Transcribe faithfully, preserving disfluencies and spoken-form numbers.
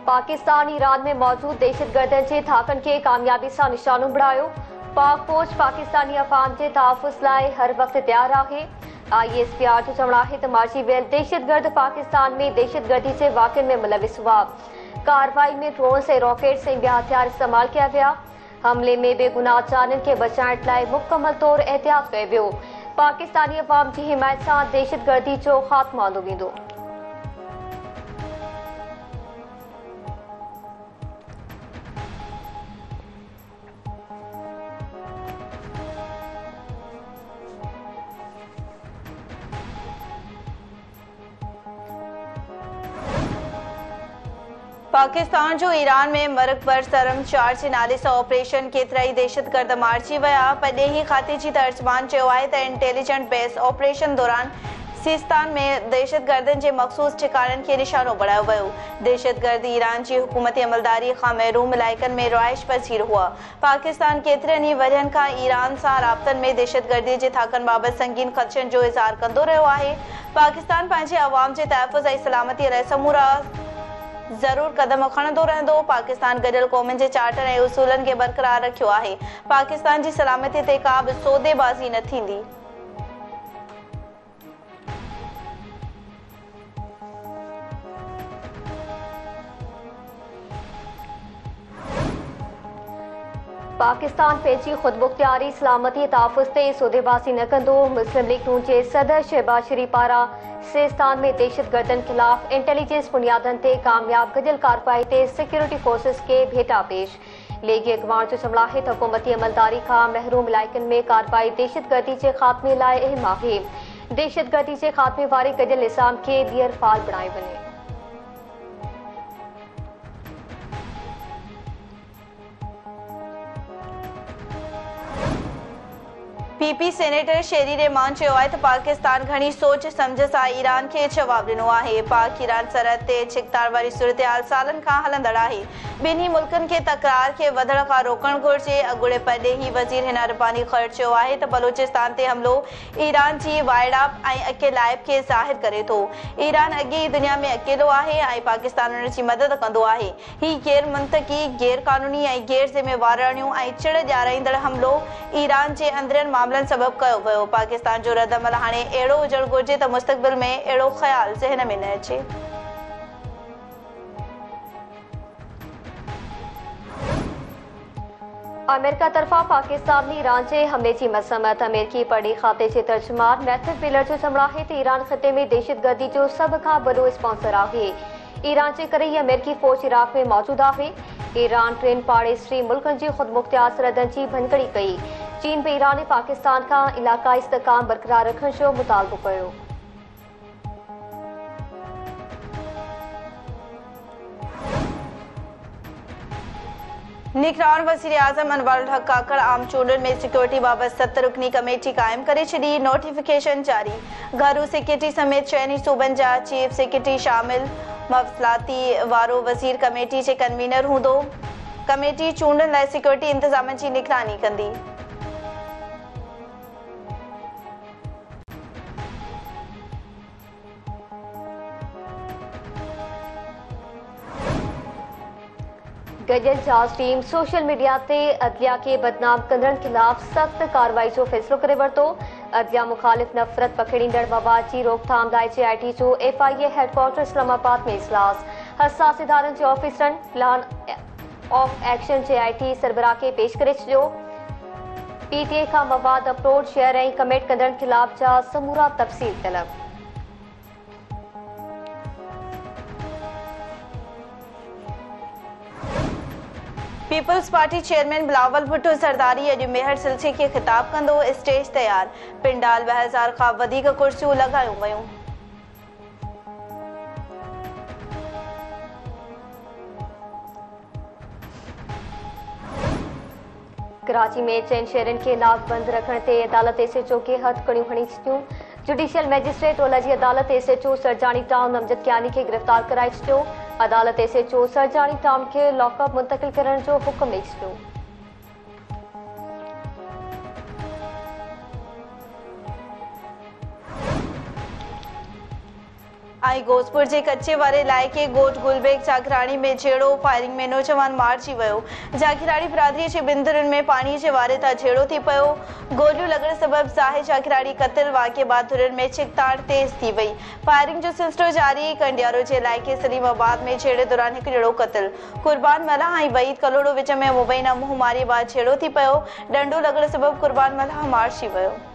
Pakistan Iran में मौजूद दहशतगर्दनि जे धाकनि खे कामयाबी सां निशानो बणायो। पाक फौज पाकिस्तानी अवाम जे तहफ़ुज़ लाइ हर वक्त तैयार आहे। आई एस पी आर जो चवणु आहे त मारिजी वियल दहशतगर्द पाकिस्तान में दहशतगर्दी जे वाक़िअनि में मुलविस हुआ। कार्रवाई में ड्रोन्स ऐं रॉकेट्स ऐं ॿिया हथियार इस्तेमाल कया विया। हमले में बेगुनाह जाननि खे बचाइण लाइ मुकमल तौर एहतियात कयो वियो। पाकिस्तानी अवाम जी हिमायत सां दहशतगर्दी जो ख़ात्मो आंदो वेंदो। पाकिस्तान जो ईरान में मर्ग पर सरम चार जे नाले सां ऑपरेशन केतिराई दहशतगर्द मारिजी विया। पर ॾेही खाते जी तर्जुमान चयो आहे त इंटेलिजेंट बेस ऑपरेशन दौरान सिस्तान में दहशतगर्दनि जे मख़सूस ठिकाणनि खे निशानो बणायो वियो। दहशतगर्द ईरान जी हुकूमती अमलदारी खां महरूम इलाइक़नि में रहाइश पज़ीर हुआ। पाकिस्तान केतिरनि ई वरियनि खां ईरान सां राब्तनि में दहशतगर्दी जे थाकनि बाबति संगीन ख़दशनि जो इज़हार कंदो रहियो आहे। पाकिस्तान पंहिंजे अवाम जे तहफ़ुज़ ऐं सलामतीअ लाइ समूरा ज़रूर कदम खणंदो रहंदो। पाकिस्तान गॾियल क़ौमुनि जे चार्टर ऐं उसूलनि खे बरक़रार रखियो आहे। पाकिस्तान जी सलामती ते का बि सौदेबाज़ी न थींदी। पाकिस्तान पंहिंजी ख़ुदमुख्तियारी सलामती तहफ़ुज़ ते सौदेबाज़ी न कंदो। मुस्लिम लीग नून जे सदर शहबाज शरीफ पारां सिस्तान में दहशतगर्दनि ख़िलाफ़ इंटेलिजेंस बुनियादनि ते कामयाब गॾियल कार्रवाई ते सिक्योरिटी फोर्सिस खे भेटा पेश। लीगी अॻवान जो चवणु आहे त हुकूमती अमलदारी खां महरूम इलाइक़नि में कार्रवाई दहशतगर्दी जे ख़ात्मे लाइ अहम आहे। दहशतगर्दी जे ख़ात्मे वारे गॾियल निज़ाम खे ॿीहर फ़ाल बणायो वञे। पीपी सेनेटर शेरी रहमान चयो आहे त पाकिस्तान घणी सोच सम्झ सां ईरान खे जवाब ॾिनो आहे। पाक ईरान सरहद ते छिकतार वारी सूरतहाल सालनि खां हलंदड़ आहे। ॿिन्ही मुल्कनि खे तकरार खे वधण खां रोकणु घुर्जे। अॻूणे परॾेही वज़ीर हिना रब्बानी ख़ैर चयो आहे त बलोचिस्तान ते हमलो ईरान जी वाइड़ाप ऐं अकेलाइप खे ज़ाहिर करे थो। ईरान अॻे ई दुनिया में अकेलो आहे ऐं पाकिस्तान उन जी मदद कंदो आहे। ही गैर मुंतकी, गैर कानूनी ऐं गैर ज़िम्मेवाराणियूं ऐं चिड़ ॾियाराईंदड़ हमलो ईरान जे अंदरनि मामलनि सबबु कयो वियो। पाकिस्तान जो रदअमल हाणे अहिड़ो हुजणु घुर्जे त मुस्तक़बिल में अहिड़ो ख़्याल ज़हन में न अचे। अमेरिका तरफ़ां पाकिस्तान में ईरान जे हमले जी मज़म्मत। अमेरिकी पढ़ी खाते जे तर्जुमान मैथ्यू मिलर जो चवणु आहे त ईरान ख़िते में दहशतगर्दी जो सभ खां वॾो स्पॉन्सर आहे। ईरान जे करे ई अमेरिकी फ़ौज इराक़ में मौजूदु आहे। ईरान टिनि पाड़ेसरी मुल्कनि जी ख़ुदमुख्तियार सरहदनि जी भनगड़ी कई। चीन बि ईरान ऐं पाकिस्तान खां इलाक़ाई इस्तेहकाम बरक़रार रखण जो मुतालबो कयो। निगरान वज़ीर आज़म अनवारुल हक काकड़ आम चूंडनि में सिक्योरिटी बाबति सत रुकनी कमेटी क़ाइमु करे छॾी। नोटिफिकेशन जारी। घरू सिक्योरिटी समेत छहनि सूबनि जा चीफ सेक्रेटरी शामिल मफ़सलाती वारो वज़ीर कमेटी जे कन्वीनर हूंदो। कमेटी चूंडनि लाइ सिक्योरिटी इंतज़ामनि जी निगरानी कंदी। गॾियल जांच टीम सोशल मीडिया ते अदलिया के बदनाम कंदड़नि ख़िलाफ़ सख़्त कार्रवाई जो फ़ैसिलो करे वरितो। अदलिया मुख़ालिफ़ नफ़रत पखड़ींदड़ मवाद जी रोकथाम लाइ जे आई टी जो F I A headquarters Islamabad में इजलास। हसास इदारनि जे ऑफिसरनि plan of action J I T सरबराह खे पेश करे छॾियो। पी टी ए खां मवाद अपलोड, शेयर ऐं कमेंट कंदड़नि ख़िलाफ़ जा समूरा तफ़सील तलब। पीपल्स पार्टी चेयरमैन बिलावल भुट्टो ज़रदारी अॼु मेहर सिलसिले खे ख़िताब कंदो। स्टेज तयार। पिंडाल ॿ हज़ार खां वधीक कुर्सियूं लॻायूं वयूं। कराची में चइनि शहरनि खे लाकबंद रखण ते अदालत एस एच ओ खे हथ कड़ियूं हणी छॾियूं। जुडिशियल मैजिस्ट्रेट ओला जी अदालत S H O Surjani town Amjad Kiyani खे गिरफ़्तार कराए छॾियो। अदालत S H O Surjani town खे लॉकअप मुंतक़िल करण जो हुकुम ॾेई छॾियो। आई घोसपुर जे कच्चे वारे इलाइक़े गोट गुलबेग जागराणी में झेड़ो फायरिंग में नौजवान मारिजी वियो। जागराणी बिरादरी जे बिंदुरनि में पानी जे वारे तां झेड़ो थी पियो। गोलियूं लॻण सबबि ज़ाहिर जागराणी क़त्ल वाक़े बाद धुरनि में छिकताड़ तेज़ थी वई। फायरिंग जो सिलसिलो जारी। कंडियारो जे इलाइक़े सलीमाबाद में झेड़े दौरान हिकु ॼणो क़त्ल। कुर्बान मल्हां ऐं वहीद कलोड़ो विच में मुबैना मुंहुं मारी बाद झेड़ो थी पियो। डंडो लॻण सबबि कुर्बान मल्हां मारिजी वियो।